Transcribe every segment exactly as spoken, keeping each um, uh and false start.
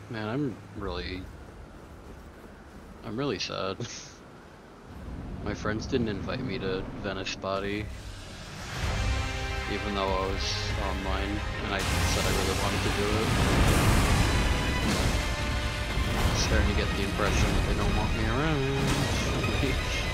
Man, I'm really, I'm really sad. My friends didn't invite me to Venice Body, even though I was online, and I said I really wanted to do it. I'm starting to get the impression that they don't want me around.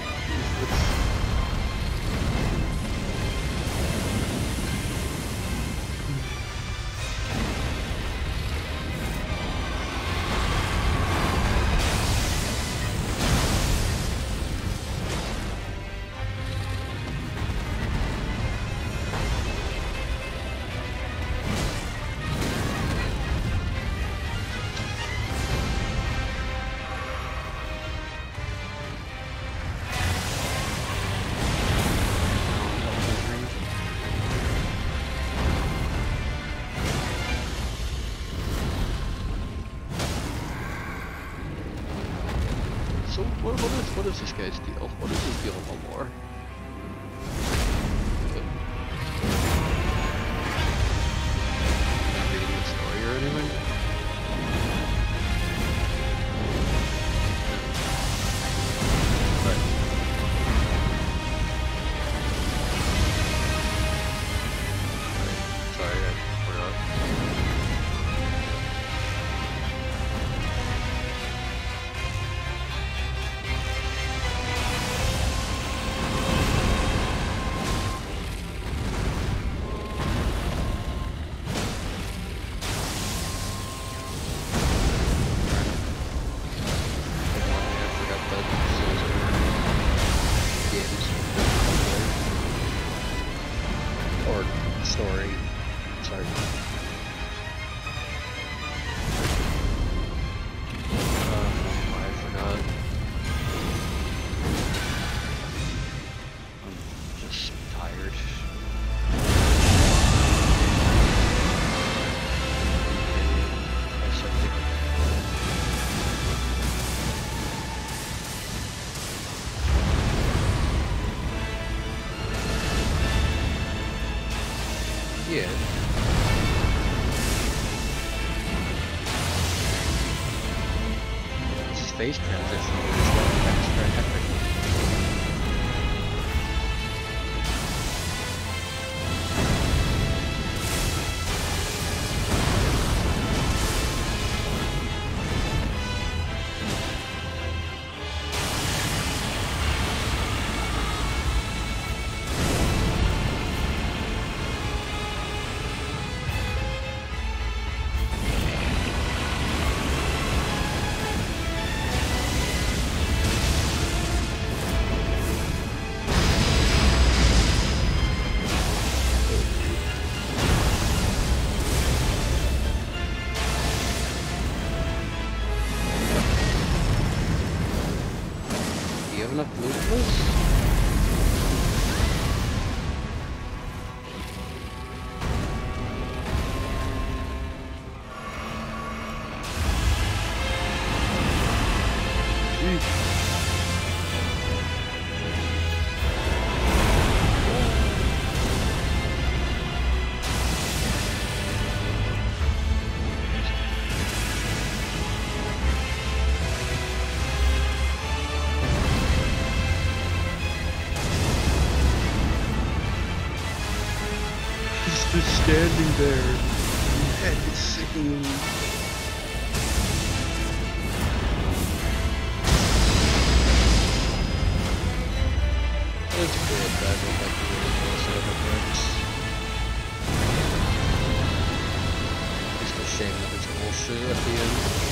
So what, what is what is this guy's deal? What is his deal no more? Not reading the story or anything? But sorry, I forgot. Story. Sorry. Uh, I forgot. I'm just tired. Yeah. His face transition was like extra epic. Do you have enough blue for this? Just standing there, your head is sickening. It's good, I don't like the really cool side effects. Just a shame that it's bullshit at the end.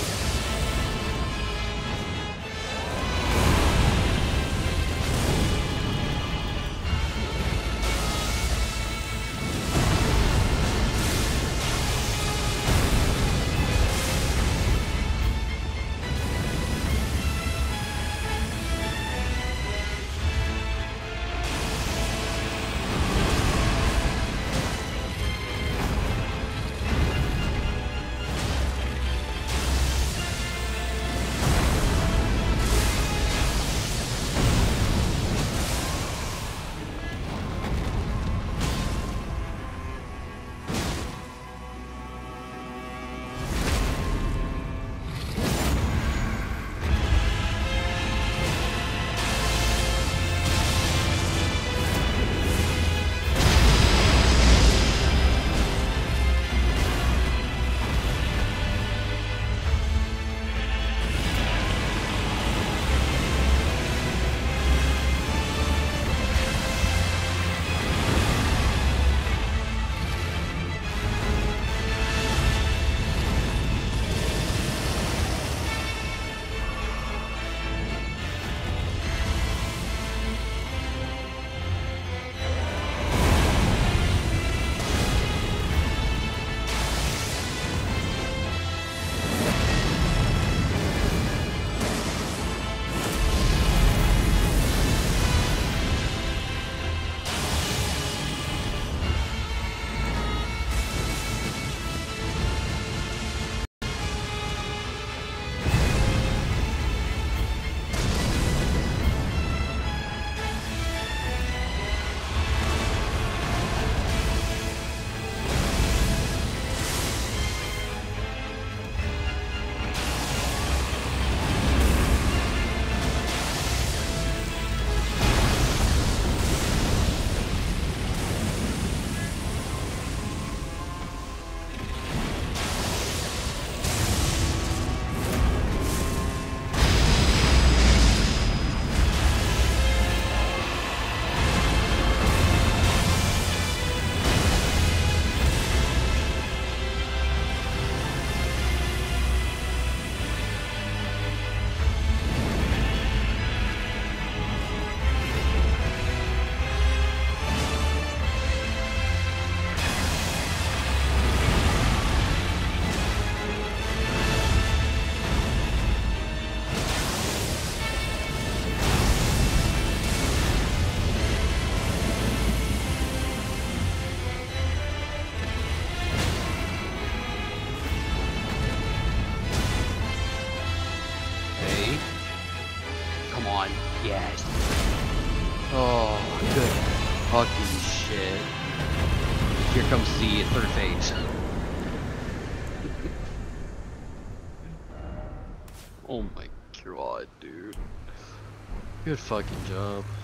ass. Oh, good fucking shit. Here comes the third phase. Oh my god, dude. Good fucking job.